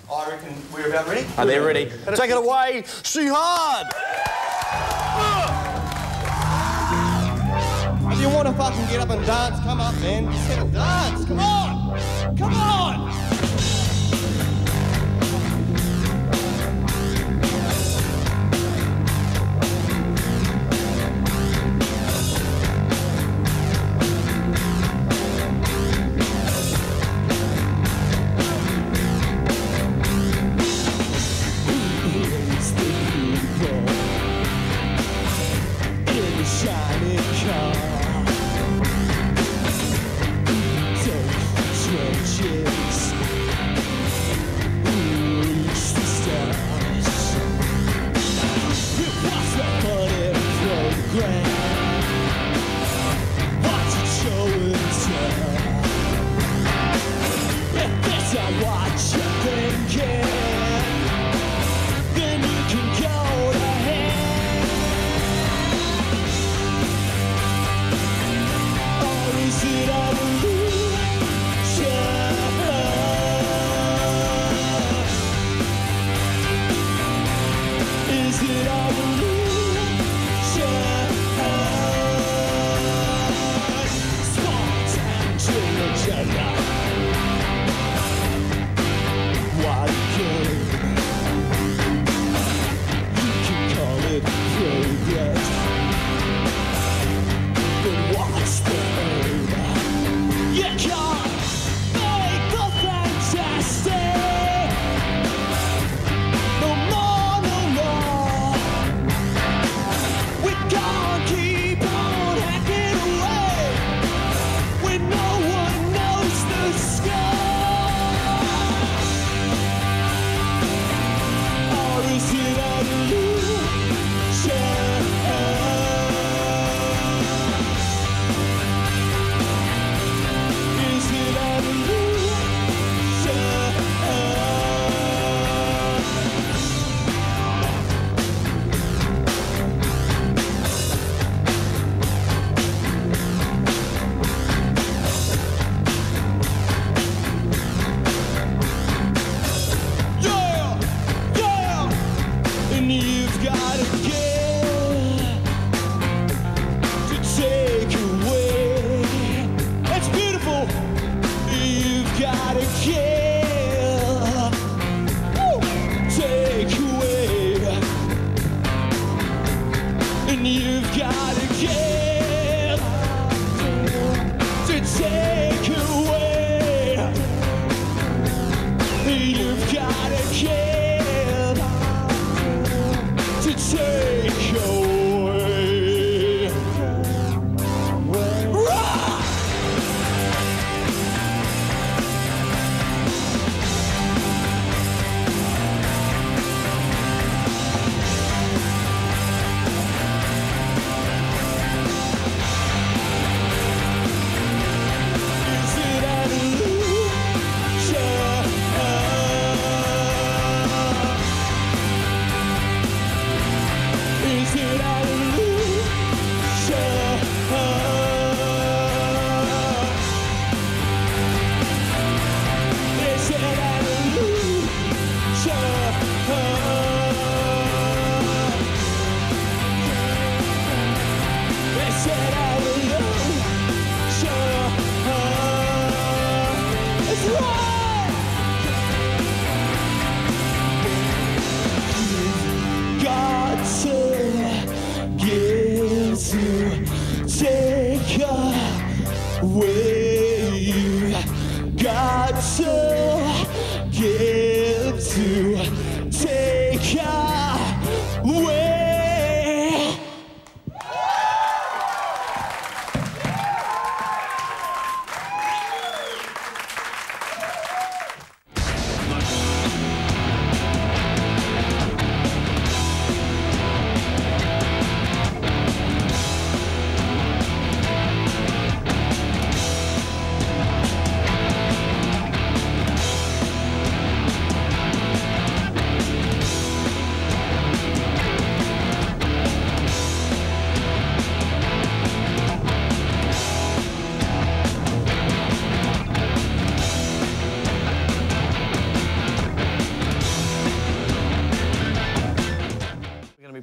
I reckon we're about ready. Are they ready? Take it away, Shihad! If you want to fucking get up and dance, come up, man. Just have a dance. Come on! Come on!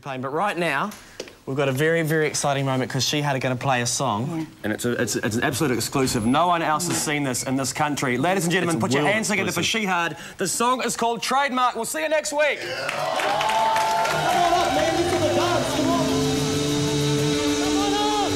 playing. But right now, we've got a very, very exciting moment because Shihad are going to play a song. Yeah. And it's an absolute exclusive. No one else has seen this in this country. Ladies and gentlemen, put your hands together for Shihad. The song is called Trademark. We'll see you next week. Come on up, man. This is the dance. Come on. Come on up.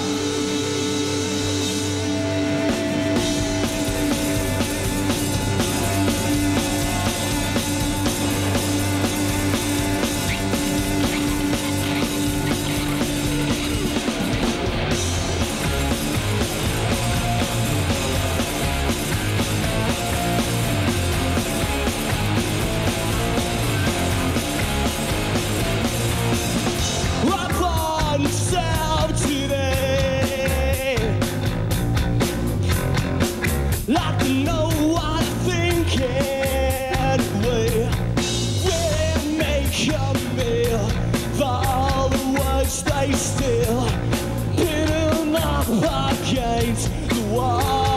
Like to know what I'm thinking. We'll make a meal for all the words they steal, pin them up against the wall.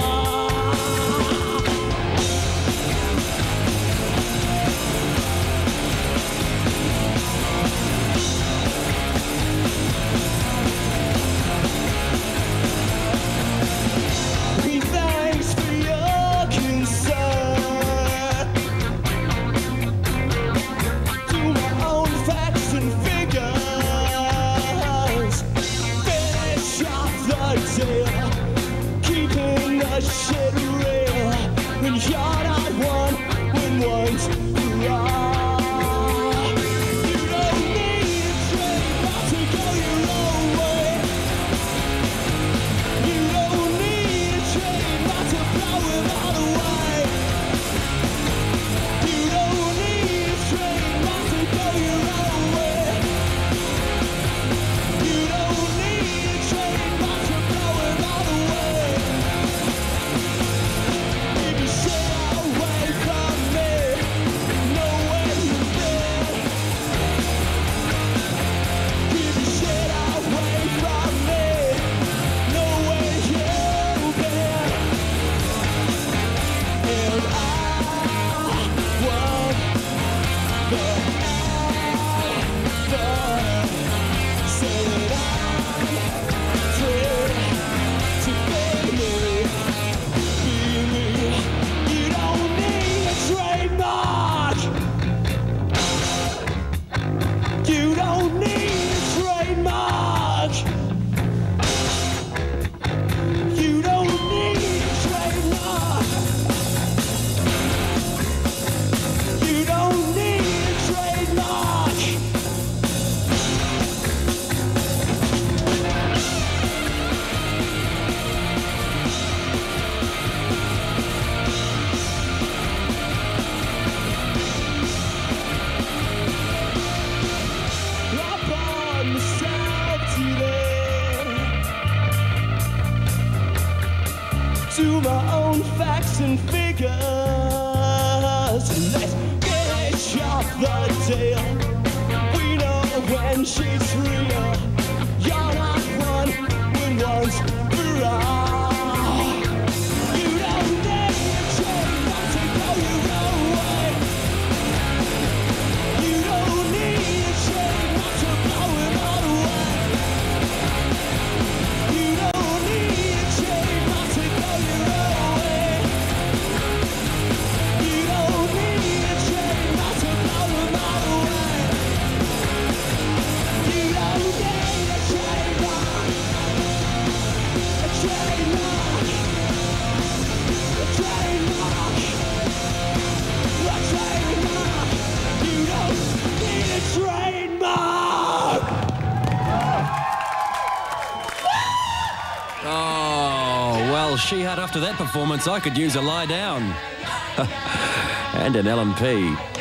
Keeping the shit real when you're not one, when one's wrong. You don't need a trademark to go your own way. You don't need a trademark to blow it all away. You don't need a trademark to go your own way. You don't need a trademark to blow it all away. If you stay away from me, know where you've been. If you stay away from me, know where you've been. And I won't say that I'm free to be me. You don't need a trademark. You don't need a trademark. You don't need a trademark. You don't need a trademark. Up on the shelf today, to my own facts and figures. Let's finish off the deal. We know when she's real. You're not one when one's wrong. You don't need a trademark to go your own way. You don't need a trademark to blow it all away. You don't need a trademark to go your own way. You don't need a trademark to blow it all away. You don't need a trademark. A trademark. A trademark. A trademark. You don't need a trademark. Oh, well, Shihad, after that performance, I could use a lie down. And an LMP.